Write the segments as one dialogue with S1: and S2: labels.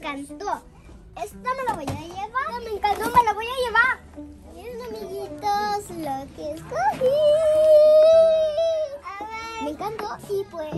S1: encantó. Esta me la voy a llevar. Me encantó, me la voy a llevar. Miren, amiguitos, lo que escogí. A ver. Me encantó y pues...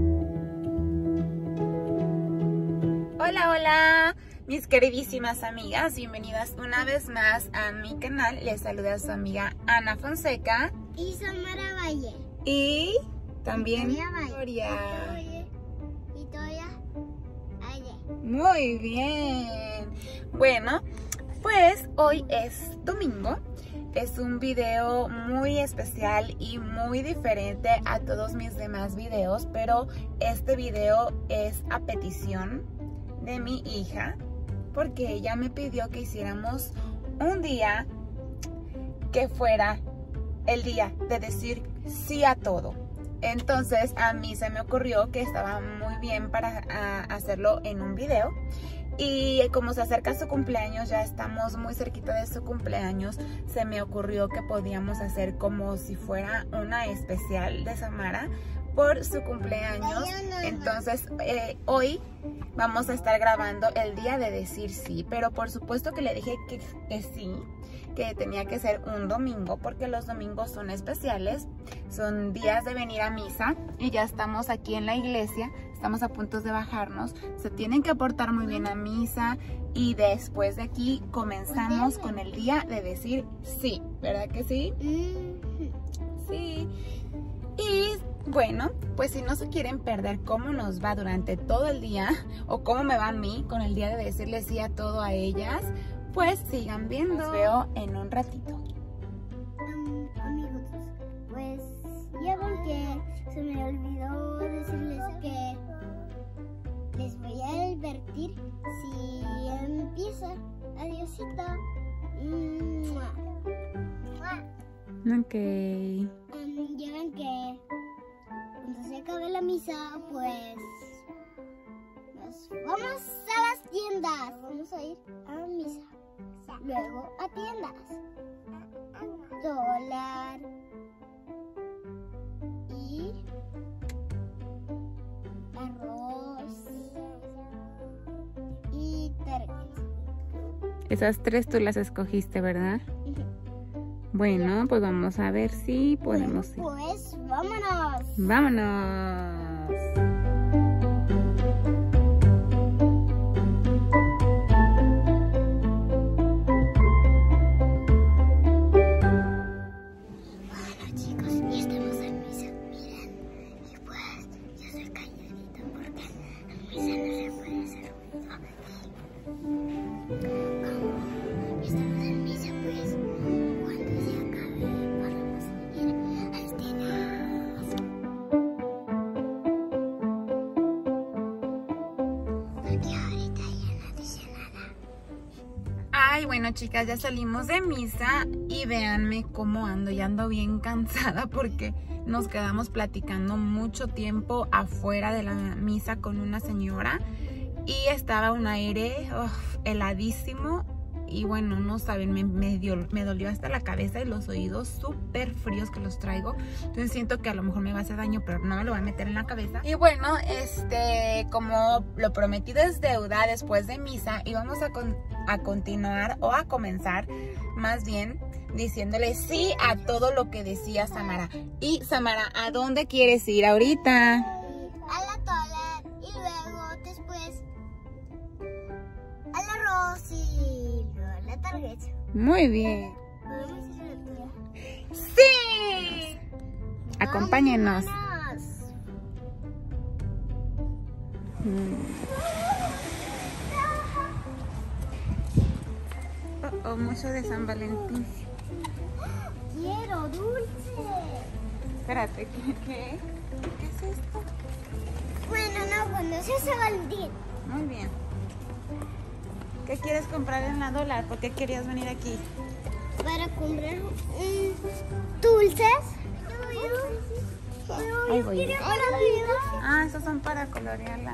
S2: Hola, hola, mis queridísimas amigas. Bienvenidas una vez más a mi canal. Les saluda su amiga Ana Fonseca.
S1: Y Samara Valle.
S2: Y también
S1: Victoria
S2: Victoria.
S1: Victoria Valle.
S2: Muy bien. Bueno, pues hoy es domingo. Es un video muy especial y muy diferente a todos mis demás videos, pero este video es a petición de mi hija, porque ella me pidió que hiciéramos un día que fuera el día de decir sí a todo. Entonces a mí se me ocurrió que estaba muy bien para hacerlo en un video. Y como se acerca su cumpleaños, ya estamos muy cerquita de su cumpleaños, se me ocurrió que podíamos hacer como si fuera una especial de Samara por su cumpleaños. Entonces hoy vamos a estar grabando el día de decir sí, pero por supuesto que le dije que sí, que tenía que ser un domingo, porque los domingos son especiales, son días de venir a misa y ya estamos aquí en la iglesia, estamos a punto de bajarnos, se tienen que portar muy bien a misa y después de aquí comenzamos con el día de decir sí, ¿verdad que sí? Sí. Y bueno, pues si no se quieren perder cómo nos va durante todo el día o cómo me va a mí con el día de decirle sí a todo a ellas, pues sigan viendo. Los veo en un ratito.
S1: Amigos, pues ya ven que se me olvidó decirles que les voy a advertir si empieza. Adiósito.
S2: Ok.
S1: Ya ven que cuando se acabe la misa, pues nos vamos a las tiendas. Vamos a ir a misa. Luego a tiendas. Dólar. Y arroz. Y Target.
S2: Esas tres tú las escogiste, ¿verdad? Bueno, pues vamos a ver si podemos ir.
S1: Pues vámonos.
S2: ¡Vámonos!
S1: Bueno, chicos, ya estamos en misa. Miren, y pues yo soy calladita porque en misa no se puede hacer ruido. Como estamos en misa, pues cuando se acabe podemos ir al tiendas. Porque ahorita ya no dice nada.
S2: Ay, bueno, chicas, ya salimos de misa y véanme cómo ando. Ya ando bien cansada porque nos quedamos platicando mucho tiempo afuera de la misa con una señora y estaba un aire heladísimo. Y bueno, no saben, me dolió hasta la cabeza y los oídos súper fríos que los traigo. Entonces siento que a lo mejor me va a hacer daño, pero no me lo voy a meter en la cabeza. Y bueno, como lo prometido es deuda, después de misa íbamos a continuar o a comenzar más bien diciéndole sí a todo lo que decía Samara. Y Samara, ¿a dónde quieres ir ahorita?
S1: A la toilet y luego después al arroz y luego a la Target.
S2: Muy bien.
S1: ¿Podemos ir a la tuya?
S2: ¡Sí! Acompáñenos.
S1: ¡Vámonos!
S2: Mucho de San Valentín.
S1: ¡Quiero dulce!
S2: Espérate, ¿qué es esto?
S1: Bueno, no, cuando se hace Valentín.
S2: Muy bien. ¿Qué quieres comprar en la dólar? ¿Por qué querías venir aquí?
S1: Para comprar dulces.
S2: Ahí voy.
S1: Quería para vida.
S2: Ah, esos son para colorearlas.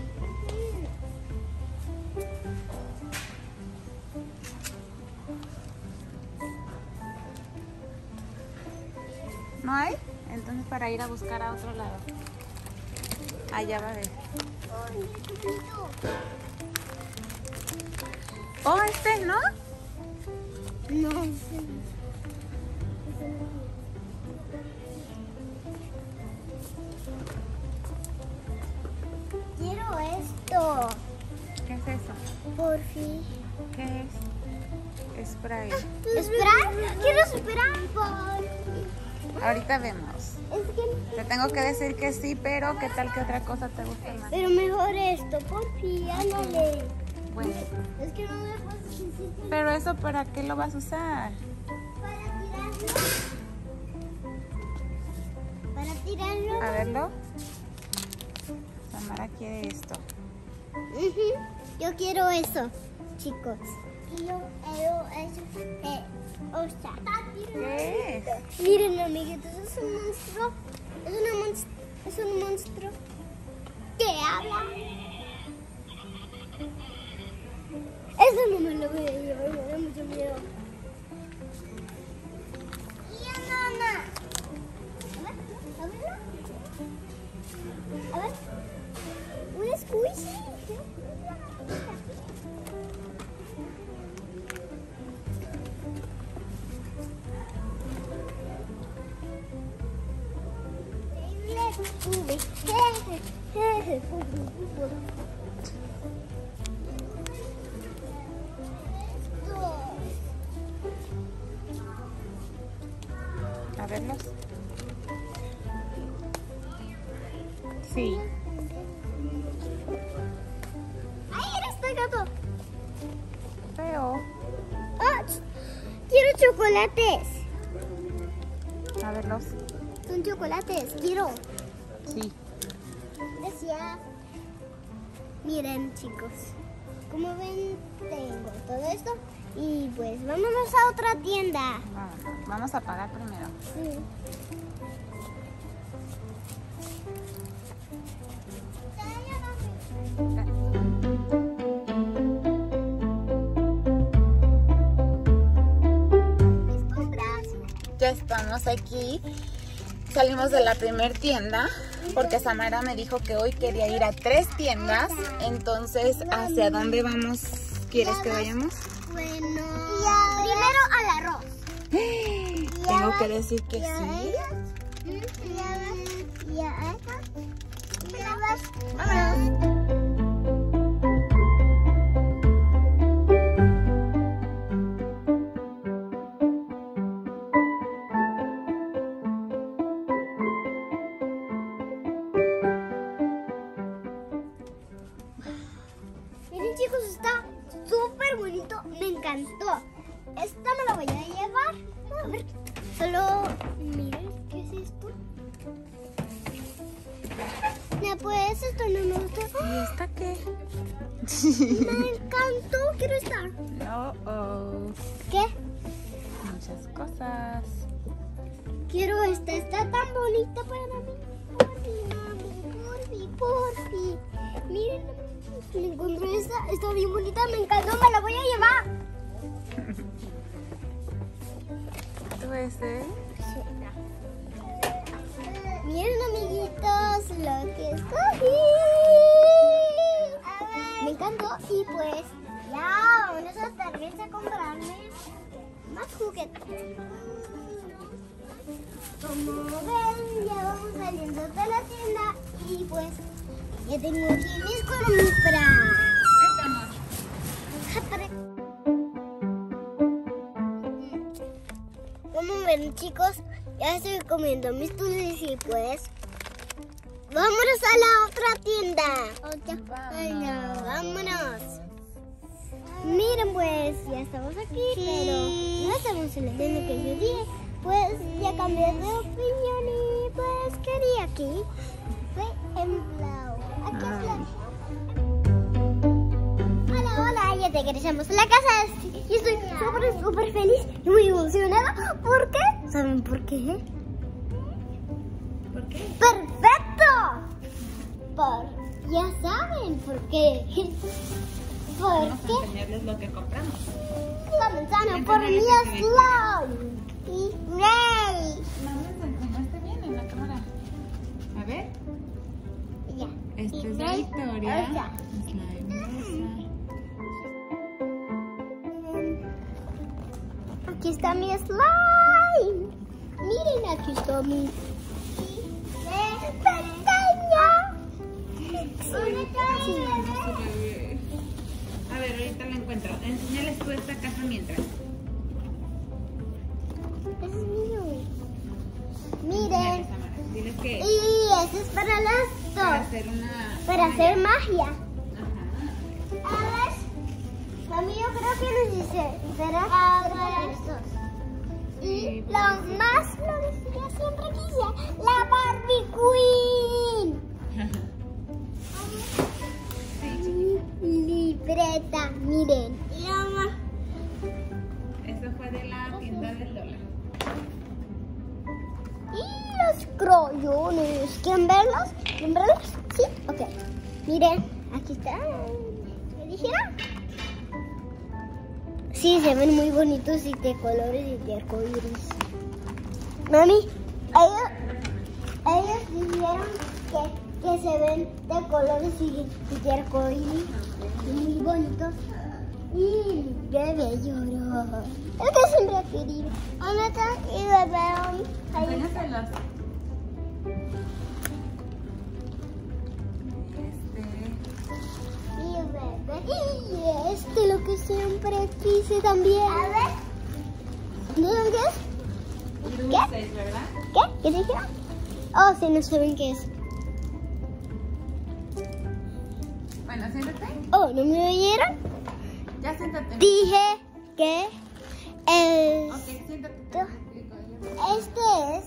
S2: ¿No hay? Entonces para ir a buscar a otro lado. Allá va a ver. Oh, este, ¿no?
S1: No. Quiero esto.
S2: ¿Qué es eso?
S1: Por fin.
S2: ¿Qué es? Spray.
S1: ¿Esperar? Quiero esperar.
S2: Ahorita vemos.
S1: Es que...
S2: Te tengo que decir que sí, pero ¿qué tal que otra cosa te gusta más?
S1: Pero mejor esto, por fin, ándale.
S2: Bueno,
S1: Es que no me puedes decir.
S2: pero eso ¿para qué lo vas a usar?
S1: Para tirarlo. Para tirarlo.
S2: A verlo. Samara quiere esto.
S1: Ujú. Yo quiero eso, chicos. Y yo quiero eso. O sea,
S2: ¿Qué es?
S1: miren, amiguitos, es un monstruo. Es un monstruo que habla. Eso no me lo voy a llevar, me da mucho miedo. Y Ana. A ver. Un squishy.
S2: A verlos. Sí.
S1: ¡Ay, eres gato!
S2: Feo.
S1: ¡Ah! Quiero chocolates.
S2: A verlos.
S1: Son chocolates, quiero.
S2: Sí.
S1: Gracias. Miren, chicos, como ven, tengo todo esto. Y pues vámonos a otra tienda.
S2: Vamos a pagar primero.
S1: Sí. Mis compras.
S2: Ya estamos aquí. Salimos de la primera tienda porque Samara me dijo que hoy quería ir a 3 tiendas. Entonces, ¿hacia dónde vamos? ¿Quieres que vayamos?
S1: Bueno, primero al arroz.
S2: Tengo que decir que sí. Vámonos.
S1: Miren, chicos, está súper bonito. Me encantó. Esta me la voy a llevar. A ver, solo miren, ¿qué es esto? No, pues esto no me gusta.
S2: ¿Y esta qué?
S1: Me encantó, quiero estar.
S2: No.
S1: ¿Qué?
S2: Muchas cosas.
S1: Quiero esta, está tan bonita para mí. Porfi. Miren, me encontré esta, está bien bonita, me encantó, me la voy a llevar.
S2: ¿Tú ese?
S1: Miren, amiguitos, lo que escogí. Me encantó y pues ya vamos a Target a comprarme más juguetes. Como ven, ya vamos saliendo de la tienda y pues ya tengo aquí mis compras. Como ven, chicos, ya estoy comiendo mis dulces y pues vámonos a la otra tienda. Vámonos. Miren, pues ya estamos aquí, pero no estamos en la tienda que yo dije. Pues ya cambié de opinión y pues quería aquí. Fue en blau. Aquí es blau. Hola, ya regresamos a la casa. Y estoy súper feliz y muy emocionada. ¿Por qué? ¿Saben por qué?
S2: ¿Por qué?
S1: ¡Perfecto! Ya saben por qué. ¿Por
S2: Vamos
S1: qué?
S2: a enseñarles lo que compramos.
S1: La manzana por mi slime. Y Ray.
S2: Vamos a enseñarte bien en la cámara. A ver.
S1: Ya.
S2: Este
S1: Y
S2: es de
S1: Ray,
S2: Victoria.
S1: otra.
S2: Slime rosa.
S1: está mi slime. Miren, aquí está mi pequeña.
S2: A ver, ahorita lo encuentro. Enséñales tú esta caja mientras.
S1: Es mío. Miren.
S2: Diles que
S1: Y eso es para las
S2: para
S1: dos.
S2: hacer una...
S1: Para hacer magia.
S2: Ajá.
S1: A ver. Mami, yo creo que necesitará para los dos. Y
S2: Sí,
S1: lo más lo que yo siempre quise, la Barbie Queen.
S2: Sí.
S1: Libreta, miren.
S2: Eso fue de la tienda del dólar.
S1: Y los crayones. ¿Quieren verlos? ¿Quieren verlos? Sí, ok. Miren, aquí está. ¿Me dijeron? Sí, se ven muy bonitos y de colores y de arcoíris. Mami, ellos dijeron que se ven de colores y de arcoíris y muy bonitos. Y bebé lloró. Es que siempre he querido. ¿Dónde está? Y bebé. Ahí está.
S2: Enséñaselos.
S1: Y bebé. Y lo que siempre quise también. A ver. ¿No saben qué es?
S2: Dulces, ¿verdad?
S1: ¿Qué? ¿Qué dijeron? Oh, sí, no saben qué es.
S2: Bueno, siéntate.
S1: Oh, ¿no me oyeron?
S2: Ya siéntate.
S1: Dije que el...
S2: Ok, siéntate.
S1: Este es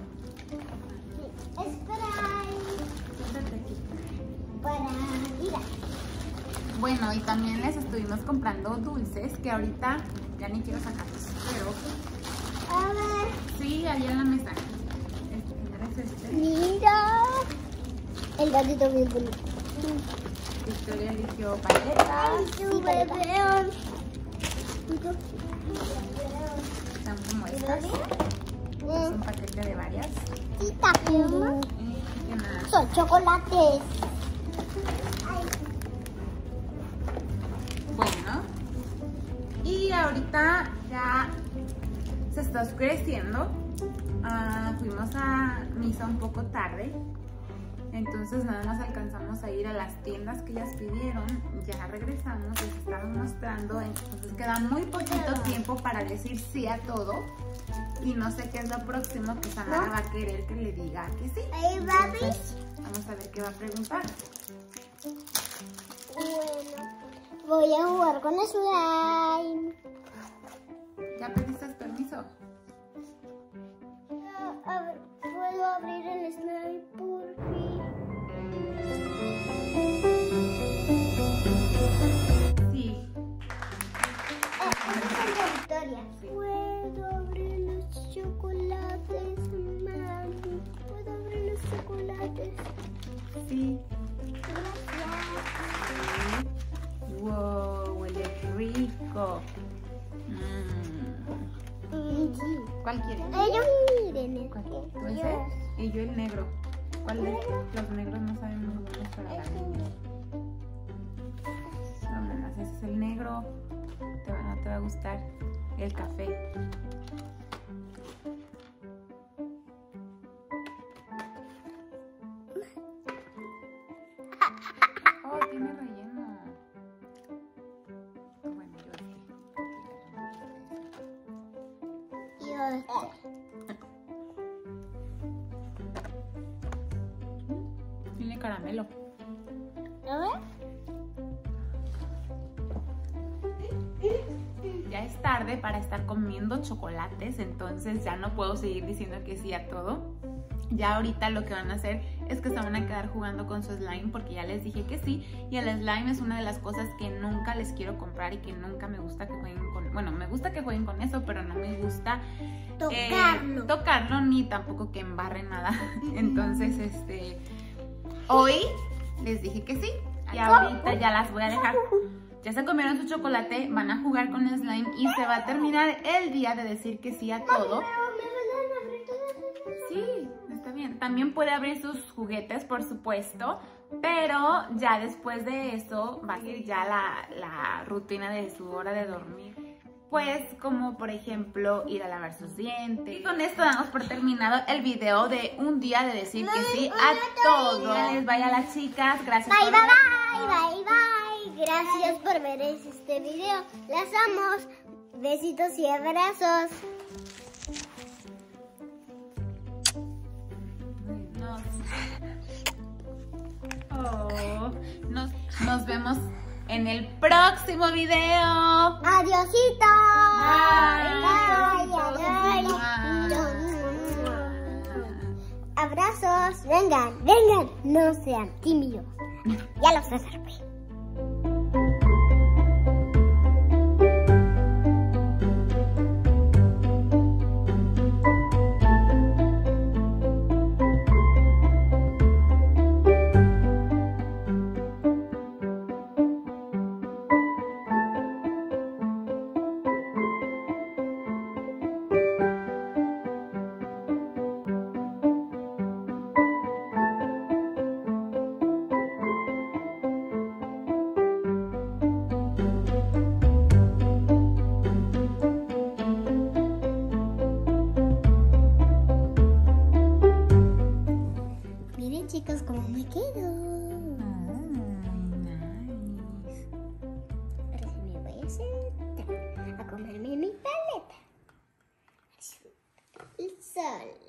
S1: spray
S2: Siéntate aquí.
S1: para ir a...
S2: Bueno, y también les estuvimos comprando dulces que ahorita ya ni quiero sacarlos, pero
S1: A ver,
S2: sí, allá en la mesa. Es este.
S1: mira. El gatito bien bonito.
S2: Victoria eligió paletas.
S1: Su bebé.
S2: Son como estas. Es un paquete de varias.
S1: Y también
S2: ¿Qué más?
S1: son chocolates.
S2: Bueno. Y ahorita ya se está oscureciendo. Fuimos a misa un poco tarde. Entonces nada más alcanzamos a ir a las tiendas que ellas pidieron. Ya regresamos, les estaba mostrando. Entonces queda muy poquito tiempo para decir sí a todo. Y no sé qué es lo próximo que Samara va a querer que le diga que sí.
S1: Hey,
S2: Entonces, vamos a ver qué va a preguntar.
S1: Bueno, voy a jugar con slime.
S2: ¿Ya pediste permiso?
S1: A ver, ¿puedo abrir el slime por fin?
S2: Sí.
S1: Esa es la victoria. ¿Puedo abrir los chocolates, mami? ¿Puedo abrir los chocolates?
S2: Sí.
S1: Gracias.
S2: Wow, huele rico.
S1: Sí.
S2: ¿Cuál quieres?
S1: Ellos miren
S2: ¿Cuál?
S1: este.
S2: ¿Tú ese? Y yo el negro. ¿Cuál de los negros no saben muy buenos para la niña? No, mamá, ese es el negro. No te va a gustar el café. Oh, tiene relleno. Bueno, yo
S1: Yo este.
S2: tiene caramelo.
S1: A ver.
S2: Ya es tarde para estar comiendo chocolates, entonces ya no puedo seguir diciendo que sí a todo. Ya ahorita lo que van a hacer es que se van a quedar jugando con su slime porque ya les dije que sí. Y el slime es una de las cosas que nunca les quiero comprar y que nunca me gusta que jueguen con... Bueno, me gusta que jueguen con eso, pero no me gusta tocarlo ni tampoco que embarren nada. Entonces, hoy les dije que sí y ahorita ya las voy a dejar. Ya se comieron su chocolate, van a jugar con slime y se va a terminar el día de decir que sí a todo. Sí, está bien. También puede abrir sus juguetes, por supuesto, pero ya después de eso va a ser ya la rutina de su hora de dormir. pues como por ejemplo ir a lavar sus dientes. Y con esto damos por terminado el video de un día de decir que sí a todo. Les vaya a las chicas, gracias
S1: Bye,
S2: por
S1: bye,
S2: ver.
S1: bye, bye, bye. Gracias por ver este video. Las amo. Besitos y abrazos.
S2: Nos vemos en el próximo video.
S1: Adiosito.
S2: Bye.
S1: Abrazos. Vengan, vengan. No sean tímidos. Ya los atrapé. Chicos, ¿cómo me quedo?
S2: Nice.
S1: Ahora sí me voy a sentar a comerme mi paleta. El sol.